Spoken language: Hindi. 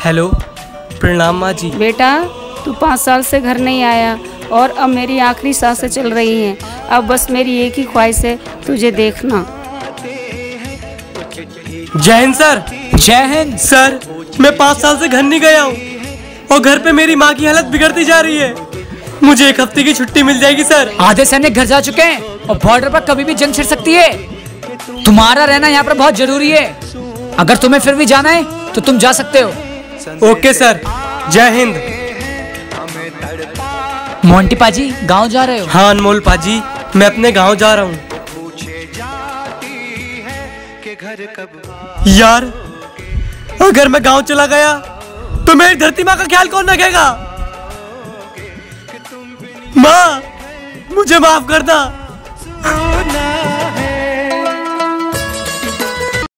हेलो, प्रणाम माँ जी। बेटा, तू 5 साल से घर नहीं आया और अब मेरी आखिरी सांसें चल रही हैं। अब बस मेरी एक ही ख्वाहिश है, तुझे देखना। जय हिंद सर। जय हिंद सर, मैं 5 साल से घर नहीं गया हूँ और घर पे मेरी माँ की हालत बिगड़ती जा रही है। मुझे 1 हफ्ते की छुट्टी मिल जाएगी सर। आधे सैनिक घर जा चुके हैं और बॉर्डर पर कभी भी जंग छिड़ सकती है। तुम्हारा रहना यहाँ पर बहुत जरूरी है। अगर तुम्हें फिर भी जाना है तो तुम जा सकते हो। ओके सर, जय हिंद। मोंटी पाजी, गांव जा रहे हो? हाँ अनमोल पाजी, मैं अपने गांव जा रहा हूँ। यार, अगर मैं गांव चला गया तो मेरी धरती माँ का ख्याल कौन रखेगा? माँ, मुझे माफ कर दो।